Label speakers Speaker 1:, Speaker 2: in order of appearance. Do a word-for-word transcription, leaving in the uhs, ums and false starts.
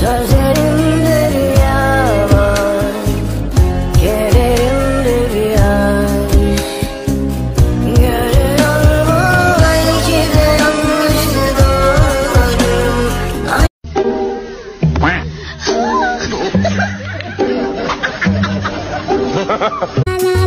Speaker 1: Sözlerimdir yalan, kederimdir yaş. Görüyor mu belki de yanlıştı doğrularım.
Speaker 2: La la